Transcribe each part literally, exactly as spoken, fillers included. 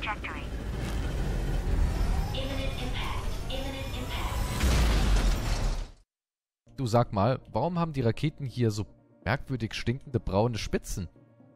trajectory. Imminent impact. Imminent impact. Du, sag mal, warum haben die Raketen hier so merkwürdig stinkende braune Spitzen?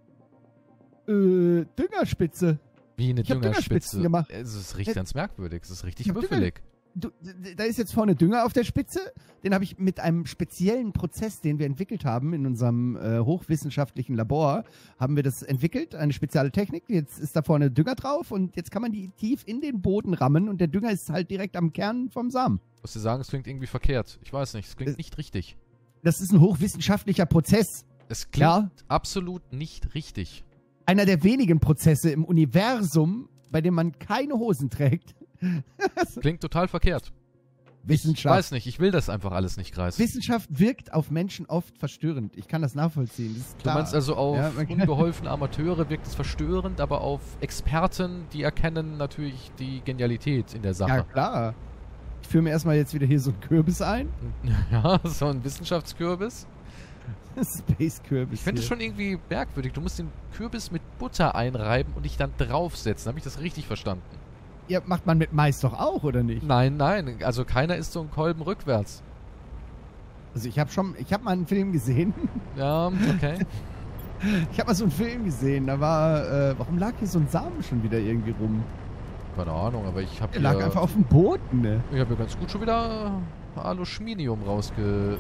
Äh, Düngerspitze. Wie eine Ich hab Düngerspitze. Düngerspitzen gemacht. Es riecht ganz merkwürdig. Es ist richtig Ich hab müffelig. Du, da ist jetzt vorne Dünger auf der Spitze. Den habe ich mit einem speziellen Prozess, den wir entwickelt haben in unserem äh, hochwissenschaftlichen Labor, haben wir das entwickelt, eine spezielle Technik. Jetzt ist da vorne Dünger drauf und jetzt kann man die tief in den Boden rammen und der Dünger ist halt direkt am Kern vom Samen. Ich muss dir sagen, es klingt irgendwie verkehrt. Ich weiß nicht, es klingt Äh, nicht richtig. Das ist ein hochwissenschaftlicher Prozess. Es klingt Ja. absolut nicht richtig. Einer der wenigen Prozesse im Universum, bei dem man keine Hosen trägt. Klingt total verkehrt. Ich Wissenschaft. weiß nicht, ich will das einfach alles nicht, Kreis. Wissenschaft wirkt auf Menschen oft verstörend. Ich kann das nachvollziehen. Das ist Du klar. meinst also, auf Ja, man kann- unbeholfene Amateure wirkt es verstörend, aber auf Experten, die erkennen natürlich die Genialität in der Ja, Sache. klar. Ich führe mir erstmal jetzt wieder hier so einen Kürbis ein. Ja, so ein Wissenschaftskürbis. Space-Kürbis. Ich finde es hier. schon irgendwie merkwürdig. Du musst den Kürbis mit Butter einreiben und dich dann draufsetzen. Habe ich das richtig verstanden? Ja, macht man mit Mais doch auch, oder nicht? Nein, nein. Also keiner isst so einen Kolben rückwärts. Also ich habe schon, ich habe mal einen Film gesehen. Ja, okay. Ich habe mal so einen Film gesehen. Da war, äh, warum lag hier so ein Samen schon wieder irgendwie rum? Keine Ahnung, aber ich habe Der lag einfach hier, auf dem Boden, ne? ich hab hier ganz gut schon wieder Aluminium rausgezogen.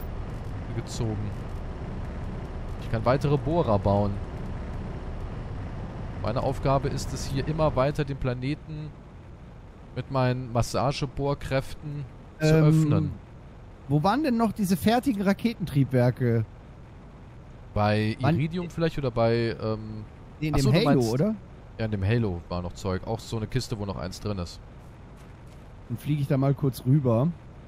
Ich kann weitere Bohrer bauen. Meine Aufgabe ist es hier immer weiter den Planeten mit meinen Massagebohrkräften zu Ähm, öffnen. Wo waren denn noch diese fertigen Raketentriebwerke? Bei wann- Iridium vielleicht oder bei, ähm, In Ach dem so, du Halo, meinst- oder? ja, in dem Halo war noch Zeug. Auch so eine Kiste, wo noch eins drin ist. Dann fliege ich da mal kurz rüber.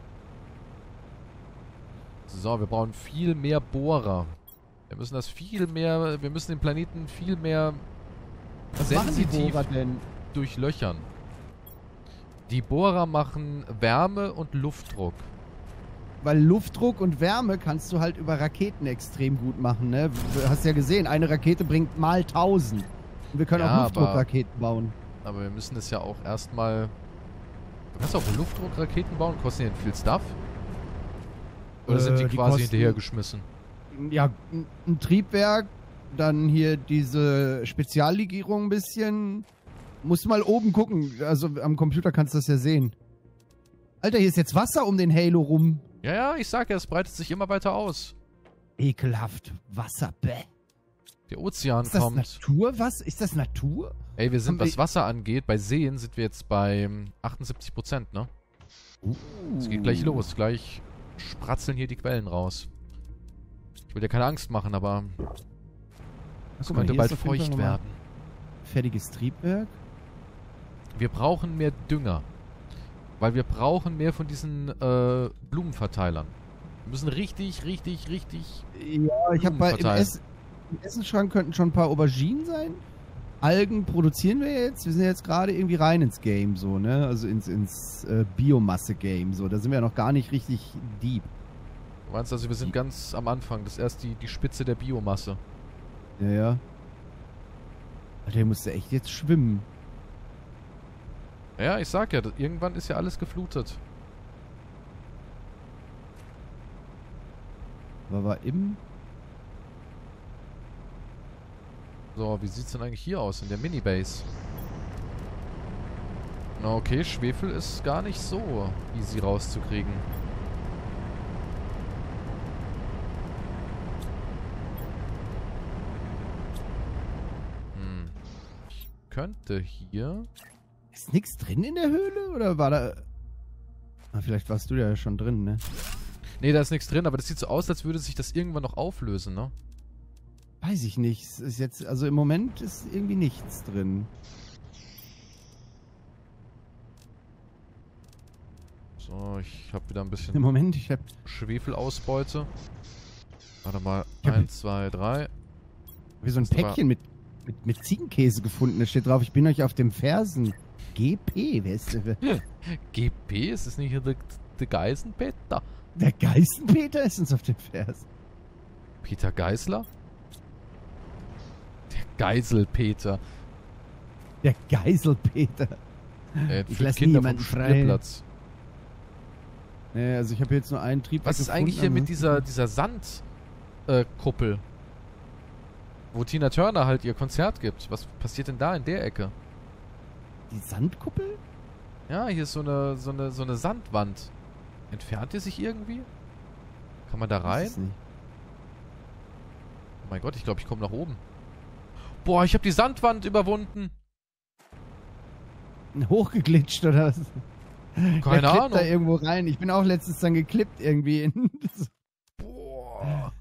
So, wir brauchen viel mehr Bohrer. Wir müssen das viel mehr, wir müssen den Planeten viel mehr Was machen die sensitiv Bohrer denn? durchlöchern. Die Bohrer machen Wärme und Luftdruck. Weil Luftdruck und Wärme kannst du halt über Raketen extrem gut machen, ne? Du hast ja gesehen, eine Rakete bringt mal tausend. Und wir können Ja, auch aber- Luftdruckraketen bauen. Aber wir müssen es ja auch erstmal... Du kannst auch Luftdruckraketen bauen, kosten die denn viel Stuff? Oder sind die Äh, die quasi kosten- hinterhergeschmissen? Ja, ein, ein Triebwerk, dann hier diese Speziallegierung ein bisschen. Musst du mal oben gucken. Also am Computer kannst du das ja sehen. Alter, hier ist jetzt Wasser um den Halo rum. Ja, ja, ich sag ja, es breitet sich immer weiter aus. Ekelhaft. Wasser, bäh. Der Ozean Ist das kommt. Natur? Was? Ist das Natur? Ey, wir sind, Haben was wir- Wasser angeht, bei Seen sind wir jetzt bei achtundsiebzig Prozent, ne? Es geht gleich los. Gleich spratzeln hier die Quellen raus. Ich will dir keine Angst machen, aber es Guck mal, könnte hier bald ist auf jeden Fall feucht noch mal werden. Fertiges Triebwerk. Wir brauchen mehr Dünger. Weil wir brauchen mehr von diesen äh, Blumenverteilern. Wir müssen richtig, richtig, richtig... Ja, ich habe bei im, verteilen. Ess, im Essensschrank könnten schon ein paar Auberginen sein. Algen produzieren wir jetzt. Wir sind jetzt gerade irgendwie rein ins Game, so, ne? Also ins, ins äh, Biomasse-Game, so. Da sind wir ja noch gar nicht richtig deep. Du meinst also, wir sind ganz am Anfang. Das ist erst die, die Spitze der Biomasse. Ja, ja. Alter, der musste echt jetzt schwimmen. Ja, ich sag ja, das- irgendwann ist ja alles geflutet. Aber war im... So, wie sieht's denn eigentlich hier aus in der Minibase? Na okay, Schwefel ist gar nicht so easy rauszukriegen. Hm. Ich könnte hier... Ist nix drin in der Höhle? Oder war da... Ah, vielleicht warst du ja schon drin, ne? Nee, da ist nichts drin, aber das sieht so aus, als würde sich das irgendwann noch auflösen, ne? Weiß ich nicht. Es ist jetzt... Also im Moment ist irgendwie nichts drin. So, ich habe wieder ein Im bisschen Moment, ich hab... Schwefelausbeute. Warte mal, Ich hab- eins, zwei, drei. Wie so ein Das war- Päckchen mit, mit, mit Ziegenkäse gefunden. Da steht drauf, ich bin euch auf dem Fersen. G P, wer ist der? G P, ist das nicht hier der, der Geisenpeter? Der Geißenpeter ist uns auf dem Fersen. Peter Geisler? Der Geiselpeter. Der Geiselpeter. Äh, Ich für lass Kinder vom niemanden frei. Spielplatz. Nee, also ich habe jetzt nur einen Triebwerk Was ist gefunden, eigentlich hier aber- mit dieser, dieser Sandkuppel? Äh, Kuppel? Wo Tina Turner halt ihr Konzert gibt. Was passiert denn da in der Ecke? Die Sandkuppel? Ja, hier ist so eine, so eine, so eine Sandwand. Entfernt die sich irgendwie? Kann man da Weiß rein? es nicht. Oh mein Gott, ich glaube, ich komme nach oben. Boah, ich habe die Sandwand überwunden. Hochgeglitscht oder was? Keine Wer klippt Ahnung. da irgendwo rein. Ich bin auch letztens dann geklippt irgendwie. In Boah.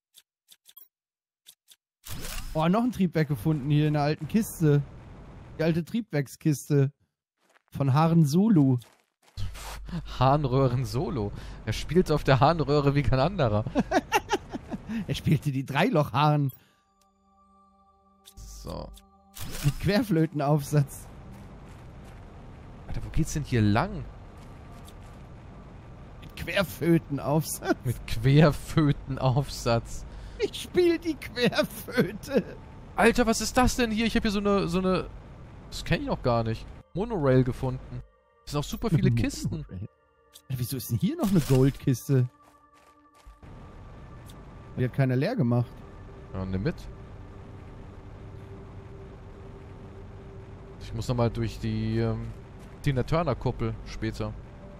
oh, noch ein Triebwerk gefunden hier in der alten Kiste. Die alte Triebwerkskiste. Von Haren Sulu. Harnröhren Solo. Er spielt auf der Harnröhre wie kein anderer. Er spielte die Dreilochhaaren So. mit Querflötenaufsatz. Alter, wo geht's denn hier lang? Mit Querflötenaufsatz. Mit Querfötenaufsatz. Ich spiel die Querflöte. Alter, was ist das denn hier? Ich habe hier so eine, so eine... Das kenne ich noch gar nicht. Monorail gefunden. Es sind auch super viele Kisten. Alter, wieso ist denn hier noch eine Goldkiste? Die hat keiner leer gemacht. Ja, nimm mit. Ich muss nochmal durch die ähm, Tina Turner Kuppel später.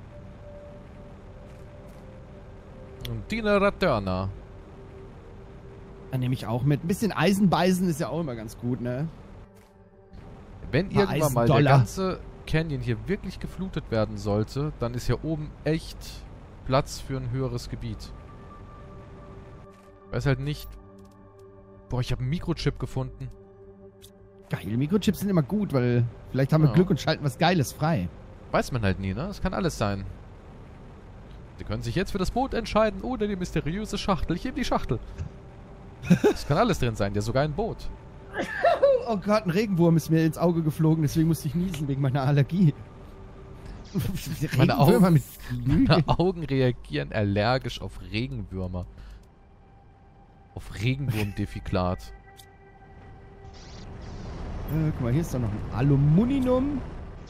Und Tina Turner. Dann nehme ich auch mit. Ein bisschen Eisenbeisen ist ja auch immer ganz gut, ne? Wenn Mal irgendwann mal der Eisendollar. ganze Canyon hier wirklich geflutet werden sollte, dann ist hier oben echt Platz für ein höheres Gebiet. Ich weiß halt nicht... Boah, ich habe einen Mikrochip gefunden. Geil, Mikrochips sind immer gut, weil vielleicht haben wir Ja. Glück und schalten was Geiles frei. Weiß man halt nie, ne? Das kann alles sein. Sie können sich jetzt für das Boot entscheiden oder die mysteriöse Schachtel. Ich nehme die Schachtel. Es kann alles drin sein, ja sogar ein Boot. Oh Gott, ein Regenwurm ist mir ins Auge geflogen, deswegen musste ich niesen wegen meiner Allergie. Meine Regenwürmer Augen- mit Flügeln. Meine Augen reagieren allergisch auf Regenwürmer. Auf Regenwurmdefiklat. Äh, guck mal, hier ist doch noch ein Aluminium.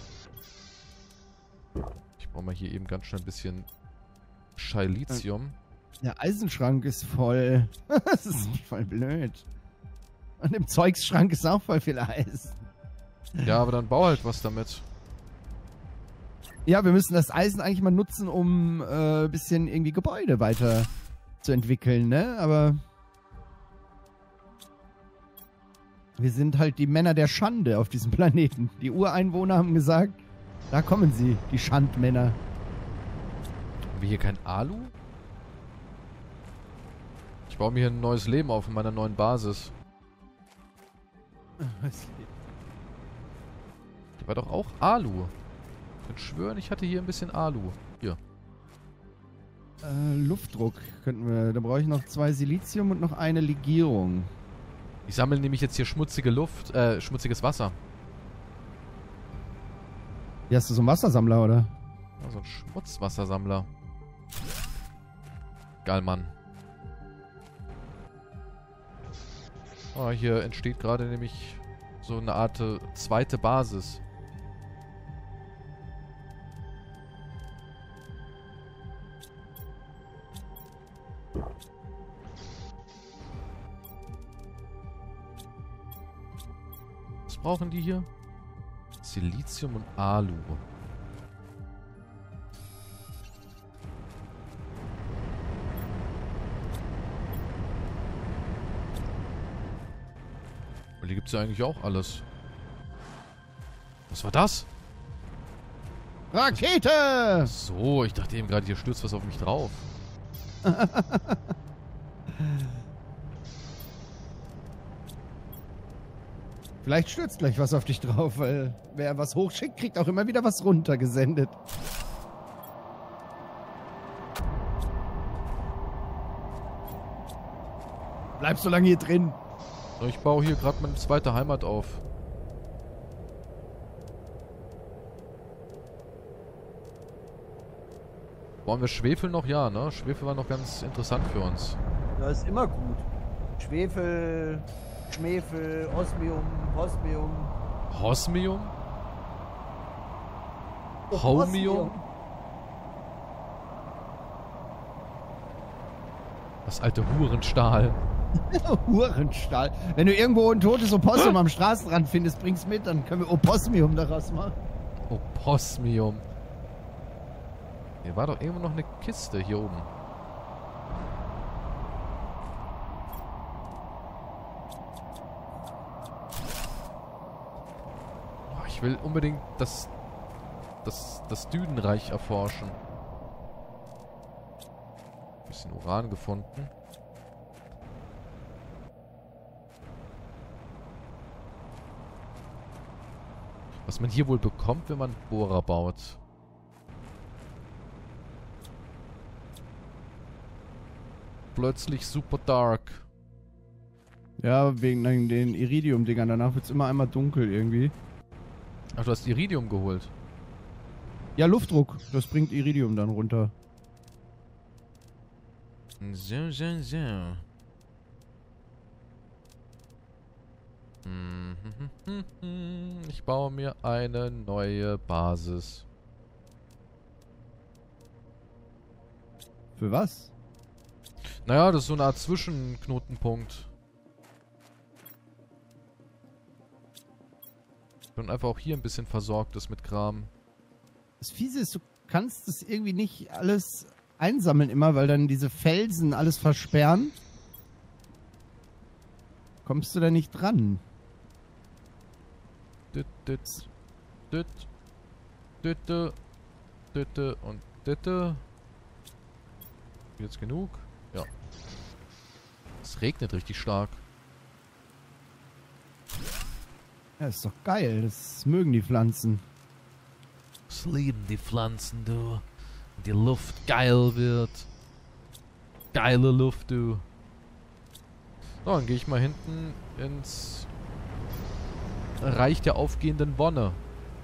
Ich brauche mal hier eben ganz schnell ein bisschen Schilitium. Der Eisenschrank ist voll. Das ist voll blöd. Und im Zeugsschrank ist auch voll viel Eisen. Ja, aber dann bau halt was damit. Ja, wir müssen das Eisen eigentlich mal nutzen, um äh, ein bisschen irgendwie Gebäude weiter zu entwickeln, ne? Aber wir sind halt die Männer der Schande auf diesem Planeten. Die Ureinwohner haben gesagt, da kommen sie, die Schandmänner. Haben wir hier kein Alu? Ich baue mir hier ein neues Leben auf in meiner neuen Basis. Hier war doch auch Alu. Ich kann schwören, ich hatte hier ein bisschen Alu. Hier. Äh, Luftdruck könnten wir. Da brauche ich noch zwei Silizium und noch eine Legierung. Ich sammle nämlich jetzt hier schmutzige Luft, äh, schmutziges Wasser. Hier hast du so einen Wassersammler, oder? Ja, so ein Schmutzwassersammler. Geil, Mann. Oh, hier entsteht gerade nämlich so eine Art äh, zweite Basis. Was brauchen die hier? Silizium und Alu. Und hier gibt es ja eigentlich auch alles. Was war das? Rakete! So, ich dachte eben gerade, hier stürzt was auf mich drauf. Vielleicht stürzt gleich was auf dich drauf, weil wer was hochschickt, kriegt auch immer wieder was runtergesendet. Bleib so lange hier drin. So, ich baue hier gerade meine zweite Heimat auf. Wollen wir Schwefel noch? Ja, ne? Schwefel war noch ganz interessant für uns. Das ist immer gut. Schwefel, Schmefel, Osmium, Osmium. Hosmium? Homium? Das alte Hurenstahl. Hurenstahl. Wenn du irgendwo ein totes Opossum am Straßenrand findest, bring's mit, dann können wir Opossmium daraus machen. Oposmium. Hier war doch irgendwo noch eine Kiste hier oben. Oh, ich will unbedingt das, das, das Dünenreich erforschen. Bisschen Uran gefunden. Was man hier wohl bekommt, wenn man Bohrer baut. Plötzlich super dark. Ja, wegen den Iridium-Dingern. Danach wird's immer einmal dunkel irgendwie. Ach, du hast Iridium geholt. Ja, Luftdruck. Das bringt Iridium dann runter. So, so, so. Hm, hm, hm, hm. Ich baue mir eine neue Basis. Für was? Naja, das ist so eine Art Zwischenknotenpunkt. Und einfach auch hier ein bisschen versorgt ist mit Kram. Das Fiese ist, du kannst das irgendwie nicht alles einsammeln immer, weil dann diese Felsen alles versperren. Kommst du da nicht dran? Düt, düt, düt, dütte, dütte und dütte. Jetzt genug? Ja. Es regnet richtig stark. Ja, ist doch geil. Das mögen die Pflanzen. Es lieben die Pflanzen, du. Die Luft geil wird. Geile Luft, du. So, dann gehe ich mal hinten ins Reich der aufgehenden Wonne.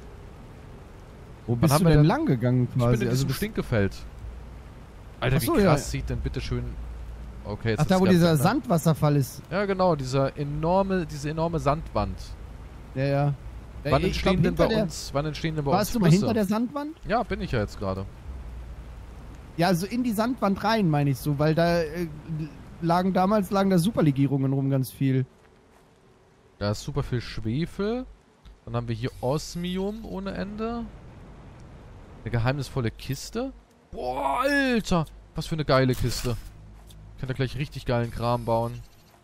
Wo Wann bist haben du wir denn denn- lang gegangen Ich quasi? bin in Also diesem das- Stinkefeld. Alter, Ach so, wie ja. krass sieht denn bitte schön... Okay, jetzt Ach, ist da wo ganz dieser anders. Sandwasserfall ist. Ja, genau, dieser enorme, diese enorme Sandwand. Ja, ja. ja Wann ich entstehen glaub, denn bei hinter der- uns, wann entstehen denn bei Warst uns du mal Flüsse? hinter der Sandwand? Ja, bin ich ja jetzt gerade. Ja, also in die Sandwand rein, meine ich so, weil da äh, lagen damals lagen da Superlegierungen rum ganz viel. Da ist super viel Schwefel. Dann haben wir hier Osmium ohne Ende. Eine geheimnisvolle Kiste. Boah, Alter! Was für eine geile Kiste. Ich kann da gleich richtig geilen Kram bauen.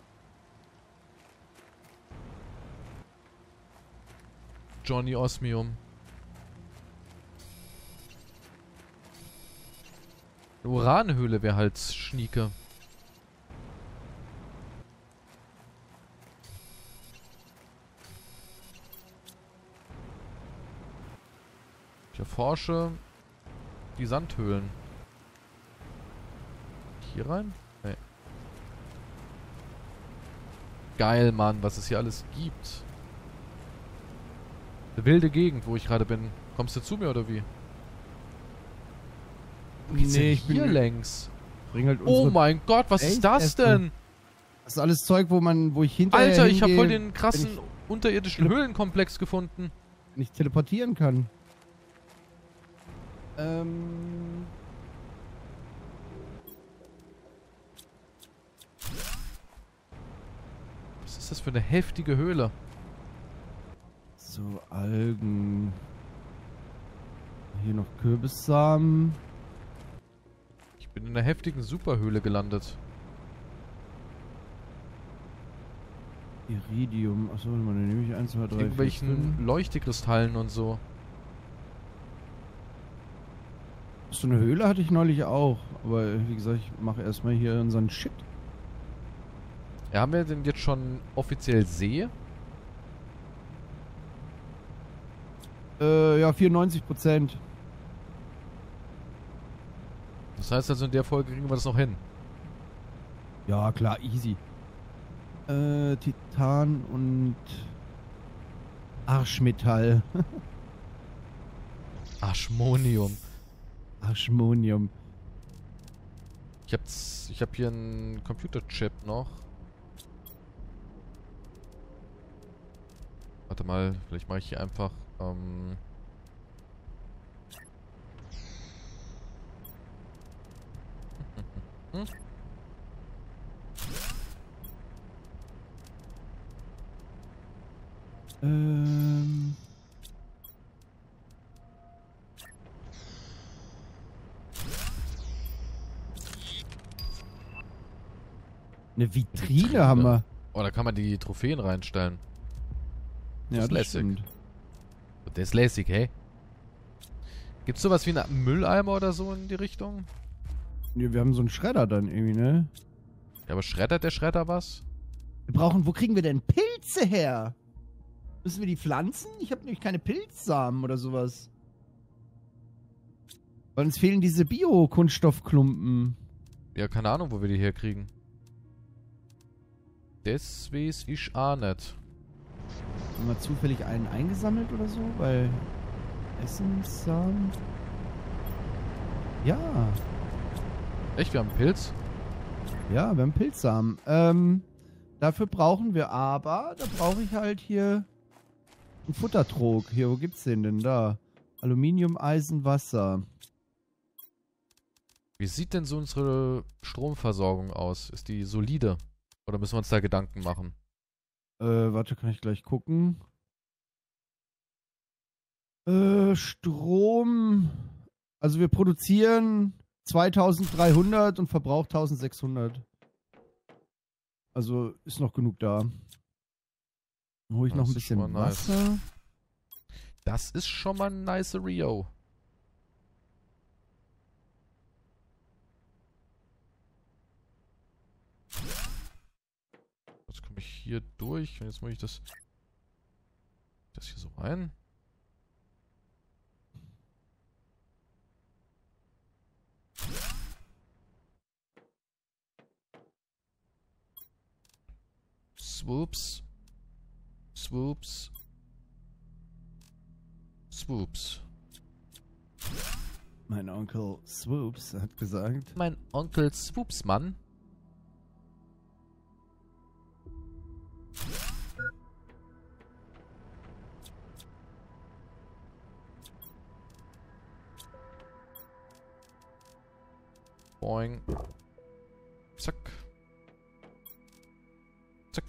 Johnny Osmium. Eine Uranhöhle wäre halt schnieke. Ich erforsche die Sandhöhlen. Hier rein? Nee. Geil, Mann, was es hier alles gibt. Eine wilde Gegend, wo ich gerade bin. Kommst du zu mir oder wie? Wo geht's denn hier längs? Bring halt Oh unsere- mein Gott, was ist Echt? das Essen. denn? Das ist alles Zeug, wo man, wo ich hinterher Alter, ich habe hingehe, voll den krassen wenn unterirdischen Höhlenkomplex gefunden. ich nicht teleportieren kann. Ähm. Was ist das für eine heftige Höhle? So, Algen. Hier noch Kürbissamen. Ich bin in einer heftigen Superhöhle gelandet. Iridium. Achso, warte mal, dann nehme ich eins, zwei, drei, vier, Irgendwelchen fünf. Leuchtekristallen und so. So eine Höhle hatte ich neulich auch. Aber wie gesagt, ich mache erstmal hier unseren Shit. Ja, haben wir denn jetzt schon offiziell See? Äh, ja, vierundneunzig Prozent. Das heißt also, in der Folge kriegen wir das noch hin. Ja, klar, easy. Äh, Titan und Arschmetall. Aschmonium. Arschmonium. Ich hab, ich hab hier einen Computerchip noch. Warte mal, vielleicht mache ich hier einfach, ähm... Hm? Ähm... Eine Vitrine, Vitrine. haben wir. Oh, da kann man die Trophäen reinstellen. Das Ja, ist das lässig. stimmt. Der ist lässig, hey. Gibt's sowas wie einen Mülleimer oder so in die Richtung? Ja, wir haben so einen Schredder dann irgendwie, ne? Ja, aber schreddert der Schredder was? Wir brauchen, wo kriegen wir denn Pilze her? Müssen wir die pflanzen? Ich habe nämlich keine Pilzsamen oder sowas. Weil uns fehlen diese Bio-Kunststoffklumpen. Ja, keine Ahnung, wo wir die herkriegen. Das weiß ich auch nicht. Haben wir zufällig einen eingesammelt oder so? Weil Essenssamen... Ja. Echt, wir haben einen Pilz? Ja, wir haben Pilzsamen. Ähm, dafür brauchen wir aber... Da brauche ich halt hier einen Futtertrog. Hier, wo gibt's den denn? Da. Aluminium, Eisen, Wasser. Wie sieht denn so unsere Stromversorgung aus? Ist die solide? Oder müssen wir uns da Gedanken machen? Äh, warte, kann ich gleich gucken. Äh, Strom. Also wir produzieren zweitausenddreihundert und verbraucht eintausendsechshundert. Also ist noch genug da. Dann hole ich Das noch ein ist bisschen schon mal nice. Wasser. Das ist schon mal ein nice Rio. Jetzt komme ich hier durch und jetzt muss ich das, das hier so rein. Swoops. Swoops. Swoops. Mein Onkel Swoops hat gesagt. Mein Onkel Swoops, Mann. Boing. Zack. Zack.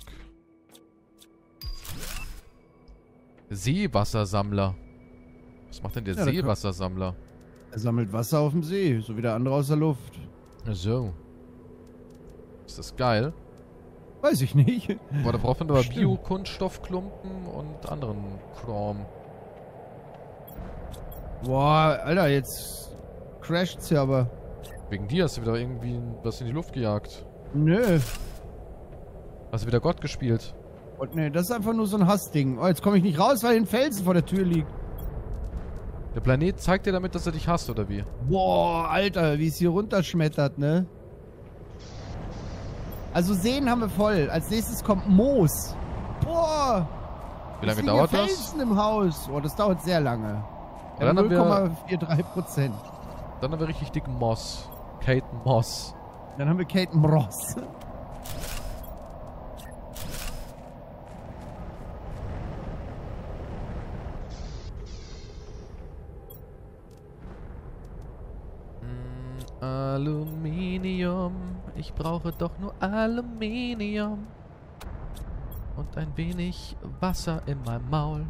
Seewassersammler. Was macht denn der Ja, da kann- Seewassersammler? Er sammelt Wasser auf dem See, so wie der andere aus der Luft. So. Ist das geil? Weiß ich nicht. Boah, da braucht man aber Stimmt. Bio-Kunststoffklumpen und anderen Kram. Boah, Alter, jetzt crasht's ja aber. Wegen dir hast du wieder irgendwie was in die Luft gejagt. Nö. Hast du wieder Gott gespielt? Und nee, das ist einfach nur so ein Hassding. Oh, jetzt komme ich nicht raus, weil ein Felsen vor der Tür liegt. Der Planet zeigt dir damit, dass er dich hasst, oder wie? Boah, Alter, wie es hier runterschmettert, ne? Also Seen haben wir voll. Als nächstes kommt Moos. Boah. Wie lange es liegen dauert ja das? Felsen im Haus. Boah, das dauert sehr lange. Ja, dann haben wir- null Komma dreiundvierzig Prozent. Dann haben wir richtig dicken Moss. Kate Moss. Dann haben wir Kate Ross. Mm, Aluminium. Ich brauche doch nur Aluminium. Und ein wenig Wasser in meinem Maul.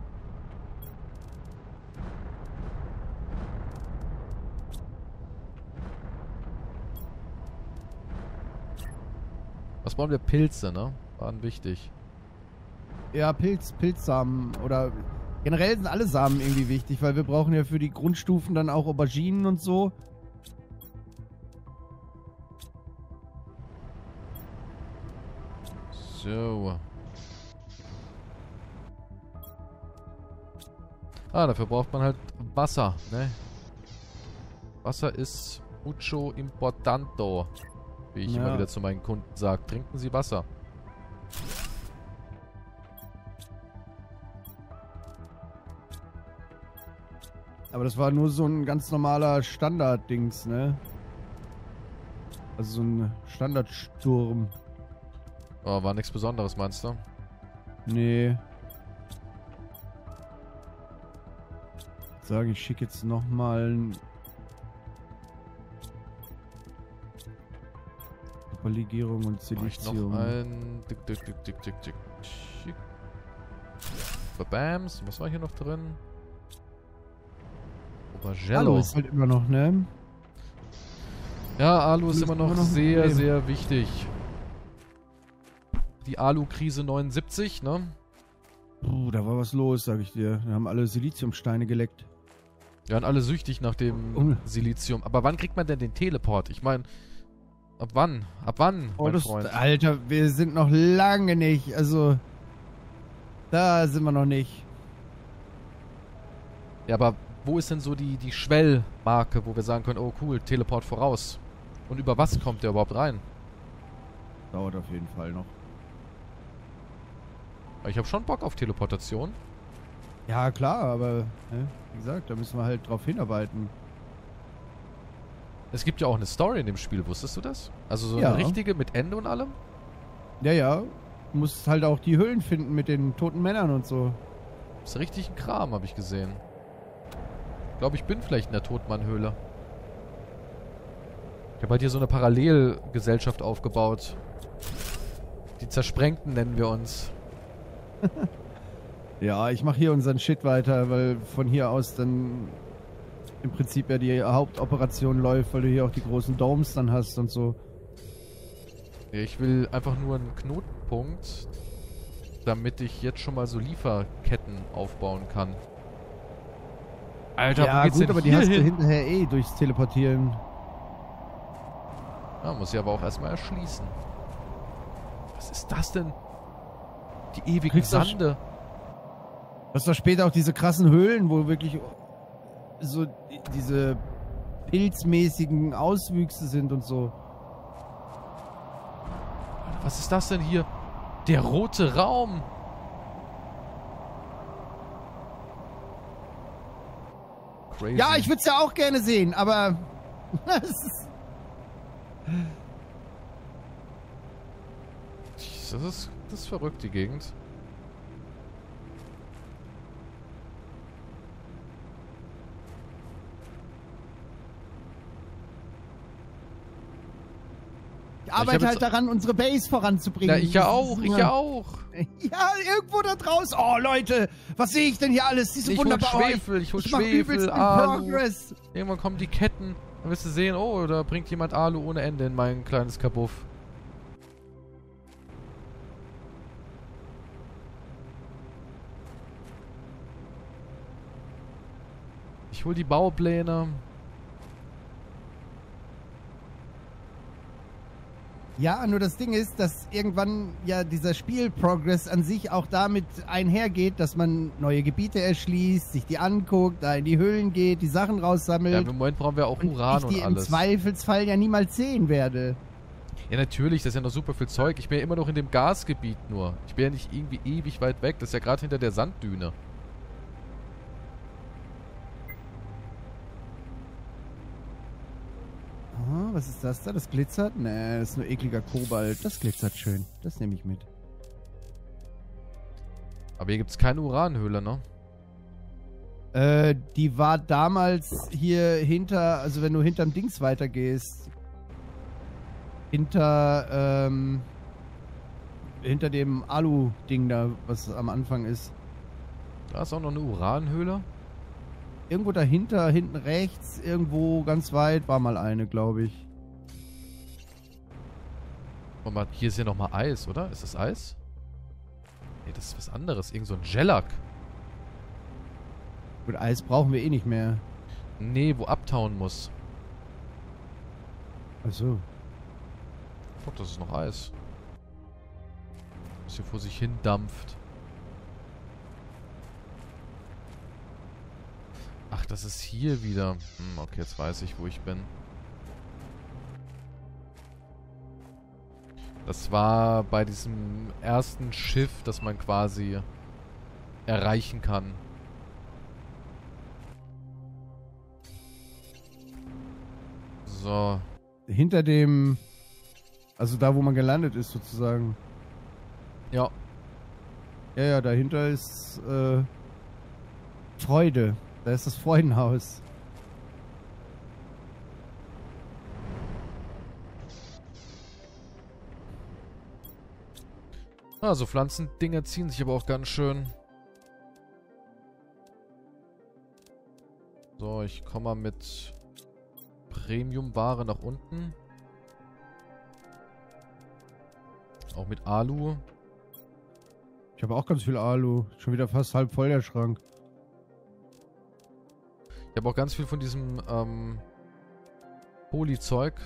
Was brauchen wir? Pilze, ne? Waren wichtig. Ja, Pilz, Pilzsamen oder generell sind alle Samen irgendwie wichtig, weil wir brauchen ja für die Grundstufen dann auch Auberginen und so. So. Ah, dafür braucht man halt Wasser, ne? Wasser ist mucho importanto. Wie ich Ja. immer wieder zu meinen Kunden sage. Trinken Sie Wasser. Aber das war nur so ein ganz normaler Standard-Dings, ne? Also so ein Standardsturm. Oh, war nichts Besonderes, meinst du? Nee. würde sagen, ich schicke jetzt nochmal ein Superlegierung und Mach ich Silizium. noch ein... Dick, dick, dick, dick, dick, dick. Schick. Bams. Was war hier noch drin? Obergello. Alu ist halt immer noch, ne? Ja, Alu ist Ist immer noch, immer noch ein sehr, Problem. sehr wichtig. Die Alu-Krise neunundsiebzig, ne? Puh, da war was los, sag ich dir. Da haben alle Siliziumsteine geleckt. Wir waren alle süchtig nach dem Oh. Silizium. Aber wann kriegt man denn den Teleport? Ich meine, ab wann? Ab wann, Oh, mein das, Freund? Alter, wir sind noch lange nicht. Also, da sind wir noch nicht. Ja, aber wo ist denn so die, die Schwellmarke, wo wir sagen können, oh cool, Teleport voraus? Und über was kommt der überhaupt rein? Dauert auf jeden Fall noch. Ich habe schon Bock auf Teleportation. Ja, klar, aber ne, wie gesagt, da müssen wir halt drauf hinarbeiten. Es gibt ja auch eine Story in dem Spiel, wusstest du das? Also so Ja. eine richtige mit Ende und allem? Ja, ja. Du musst halt auch die Höhlen finden mit den toten Männern und so. Das ist richtig ein Kram, habe ich gesehen. Ich glaube, ich bin vielleicht in der Todmannhöhle. Ich habe halt hier so eine Parallelgesellschaft aufgebaut. Die Zersprengten nennen wir uns. Ja, ich mache hier unseren Shit weiter, weil von hier aus dann im Prinzip ja die Hauptoperation läuft, weil du hier auch die großen Domes dann hast und so. Ich will einfach nur einen Knotenpunkt, damit ich jetzt schon mal so Lieferketten aufbauen kann. Alter, ja, wo geht's gut, denn aber die hier hast du hin? hinterher eh durchs Teleportieren. Ja, muss ich aber auch erstmal erschließen. Was ist das denn? Die ewigen Kriegst du Sande. Du hast doch später auch diese krassen Höhlen, wo wirklich so die- diese pilzmäßigen Auswüchse sind und so. Was ist das denn hier? Der rote Raum. Crazy. Ja, ich würde es ja auch gerne sehen, aber das ist, Das ist, das ist verrückt, die Gegend. ich hab arbeite halt jetzt- daran, unsere Base voranzubringen. Ja, ich ja Das auch, ist ich immer- ja auch. Ja, irgendwo da draußen. Oh, Leute, was sehe ich denn hier alles? Diese Ich hol wunderbar. Schwefel, ich hol mach übelst Schwefel, den Alu. Progress. Irgendwann kommen die Ketten. Dann wirst du sehen, oh, da bringt jemand Alu ohne Ende in mein kleines Kabuff. Ich hol die Baupläne. Ja, nur das Ding ist, dass irgendwann ja dieser Spielprogress an sich auch damit einhergeht, dass man neue Gebiete erschließt, sich die anguckt, da in die Höhlen geht, die Sachen Ja, raussammelt. im Moment brauchen wir auch und Uran ich die und im alles. Zweifelsfall ja niemals sehen werde. Ja, natürlich, das ist ja noch super viel Zeug. Ich bin ja immer noch in dem Gasgebiet nur. Ich bin ja nicht irgendwie ewig weit weg. Das ist ja gerade hinter der Sanddüne. Aha, was ist das da? Das glitzert? Nee, das ist nur ekliger Kobalt. Das glitzert schön. Das nehme ich mit. Aber hier gibt es keine Uranhöhle, ne? Äh, die war damals hier hinter, also wenn du hinterm Dings weitergehst. Hinter, ähm, hinter dem Alu-Ding da, was am Anfang ist. Da ist auch noch eine Uranhöhle. Irgendwo dahinter, hinten rechts, irgendwo ganz weit, war mal eine, glaube ich. Guck mal, hier ist ja nochmal Eis, oder? Ist das Eis? Nee, das ist was anderes. Irgend so ein Gellack. Gut, Eis brauchen wir eh nicht mehr. Nee, wo abtauen muss. Achso. Guck, das ist noch Eis. Was hier vor sich hin dampft. Ach, das ist hier wieder. Hm, okay, jetzt weiß ich, wo ich bin. Das war bei diesem ersten Schiff, das man quasi erreichen kann. So. Hinter dem, also da, wo man gelandet ist, sozusagen. Ja. Ja, ja, dahinter ist, äh, Freude. Da ist das Freudenhaus. Ah, so Pflanzendinger ziehen sich aber auch ganz schön. So, ich komme mal mit Premium-Ware nach unten. Auch mit Alu. Ich habe auch ganz viel Alu. Schon wieder fast halb voll der Schrank. Ich habe auch ganz viel von diesem ähm, Polyzeug.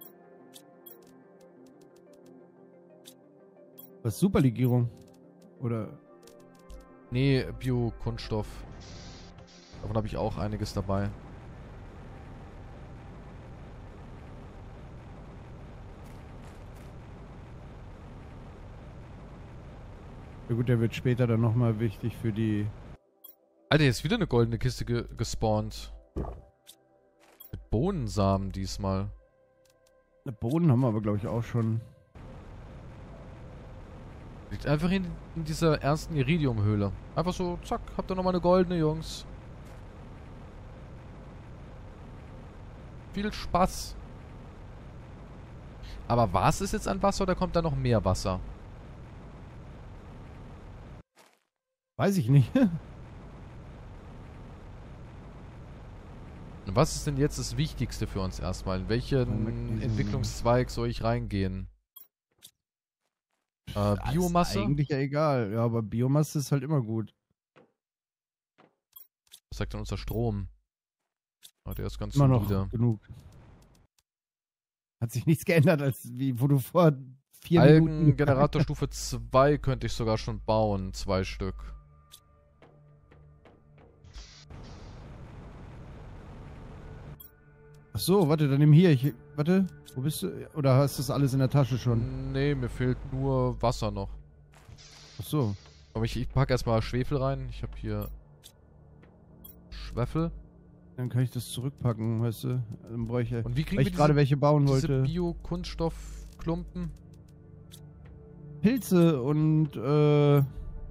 Was, Superlegierung? Oder? Nee, Bio-Kunststoff. Davon habe ich auch einiges dabei. Ja gut, der wird später dann nochmal wichtig für die... Alter, hier ist wieder eine goldene Kiste ge gespawnt. Mit Bohnensamen diesmal. Boden haben wir aber, glaube ich, auch schon. Liegt einfach in, in dieser ersten Iridium-Höhle. Einfach so, zack, habt ihr nochmal eine goldene, Jungs. Viel Spaß. Aber war es jetzt an Wasser oder kommt da noch mehr Wasser? Weiß ich nicht. Was ist denn jetzt das Wichtigste für uns erstmal? In welchen Entwicklungszweig soll ich reingehen? Äh, Biomasse? Ist eigentlich ja egal. Ja, aber Biomasse ist halt immer gut. Was sagt denn unser Strom? Oh, der ist ganz Immer solide. noch genug. Hat sich nichts geändert, als wie wo du vor vier Minuten... Algengenerator Stufe zwei könnte ich sogar schon bauen. Zwei Stück. Ach so, warte, dann nimm hier. Ich, warte, wo bist du? Oder hast du das alles in der Tasche schon? Nee, mir fehlt nur Wasser noch. Ach so. Aber ich, ich packe erstmal Schwefel rein. Ich habe hier Schwefel. Dann kann ich das zurückpacken, weißt du? Dann bräuchte ich, Und wie kriegen weil wir ich gerade welche bauen diese wollte. Bio-Kunststoffklumpen? Pilze und äh,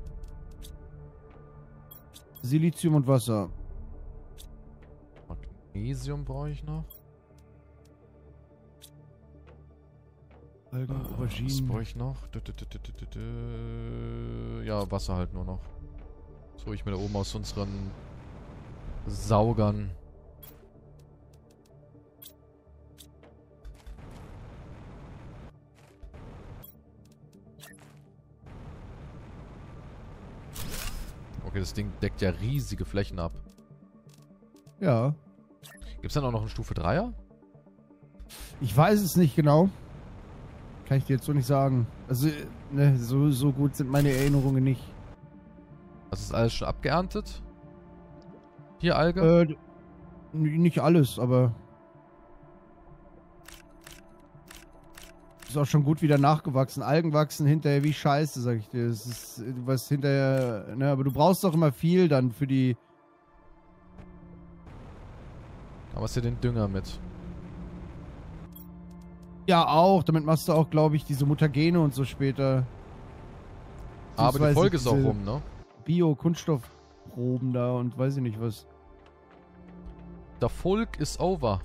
Silizium und Wasser. Magnesium brauche ich noch. Algen, Ah, was Auberginen. brauche ich noch? Dü- dü- dü- dü- dü- dü- dü. Ja, Wasser halt nur noch. Das hole ich mir da oben aus unseren Saugern. Okay, das Ding deckt ja riesige Flächen ab. Ja. Gibt es dann auch noch einen Stufe dreier? Ich weiß es nicht genau. Kann ich dir jetzt so nicht sagen. Also, ne, so, so gut sind meine Erinnerungen nicht. Das ist alles schon abgeerntet? Hier Alge? Äh, n- nicht alles, aber ist auch schon gut wieder nachgewachsen. Algen wachsen hinterher wie Scheiße, sag ich dir. Es ist was hinterher, ne, aber du brauchst doch immer viel dann für die. Aber hast du den Dünger mit? Ja, auch. Damit machst du auch, glaube ich, diese Mutagene und so später. Aber die Beziehungsweise Folge ist auch diese rum, ne? Bio-Kunststoffproben da und weiß ich nicht was. Der Volk ist over.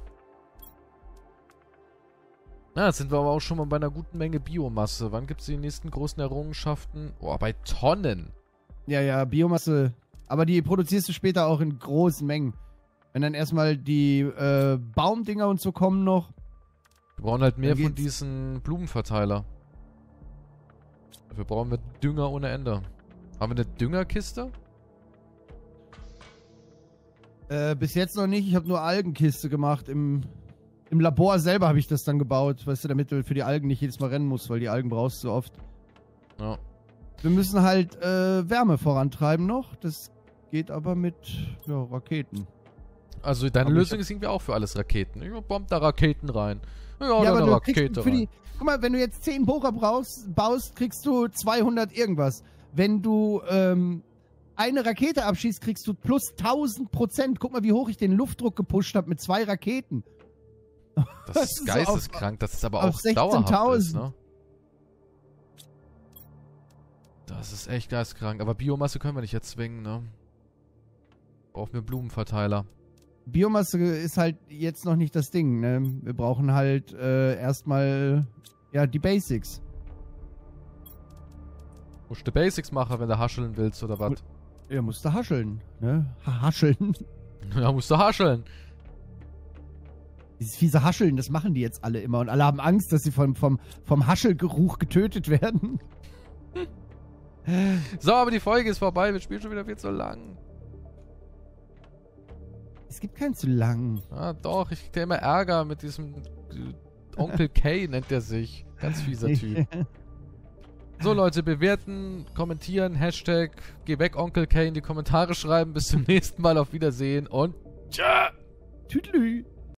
Na, jetzt sind wir aber auch schon mal bei einer guten Menge Biomasse. Wann gibt es die nächsten großen Errungenschaften? Oh, bei Tonnen. Ja, ja, Biomasse. Aber die produzierst du später auch in großen Mengen. Wenn dann erstmal die äh, Baumdinger und so kommen noch. Wir brauchen halt mehr Dann von geht's- diesen Blumenverteiler. Dafür brauchen wir Dünger ohne Ende. Haben wir eine Düngerkiste? Äh, bis jetzt noch nicht. Ich habe nur Algenkiste gemacht. Im, Im Labor selber habe ich das dann gebaut. Weißt du, damit du für die Algen nicht jedes Mal rennen musst, weil die Algen brauchst du oft. Ja. Wir müssen halt äh, Wärme vorantreiben noch. Das geht aber mit ja, Raketen. Also deine Aber ich Lösung ist irgendwie auch für alles Raketen. Ich bomb da Raketen rein. Ja, Ja, da aber eine du kriegst Rakete für rein. die, guck mal, wenn du jetzt zehn Bohrer brauchst, baust, kriegst du zweihundert irgendwas. Wenn du ähm, eine Rakete abschießt, kriegst du plus tausend Prozent. Guck mal, wie hoch ich den Luftdruck gepusht habe mit zwei Raketen. Das das ist ist geisteskrank, dass es aber auf auch dauerhaft ist, sechzehntausend. ne? Das ist echt geisteskrank. Aber Biomasse können wir nicht erzwingen, ne? brauchen wir Blumenverteiler. Biomasse ist halt jetzt noch nicht das Ding, ne? Wir brauchen halt äh, erstmal ja die Basics. Musst du Basics machen, wenn du hascheln willst, oder was? Ja, musst du hascheln, ne? Ha hascheln. Ja, musst du hascheln. Dieses fiese Hascheln, das machen die jetzt alle immer. Und alle haben Angst, dass sie vom, vom, vom Haschelgeruch getötet werden. So, aber die Folge ist vorbei. Wir spielen schon wieder viel zu lang. Es gibt keinen zu lang. Ah, doch. Ich krieg immer Ärger mit diesem äh, Onkel K, nennt er sich. Ganz fieser Typ. So, Leute, bewerten, kommentieren, Hashtag, geh weg, Onkel K, in die Kommentare schreiben. Bis zum nächsten Mal. Auf Wiedersehen und tschö. Tüdelü.